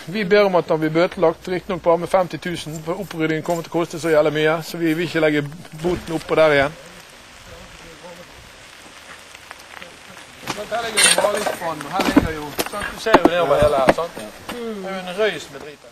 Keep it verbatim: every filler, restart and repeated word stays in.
vi ber om at han blir bøtelagt, riktig nok bare med femti tusen, for oppryddingen kommer til å koste så jævlig mye, så vi vil ikke legge boten oppå der igjen. Her ligger jo malingspann, her ligger jo, sant? Du ser jo det over hele her, sant? Det er jo en røys med drit.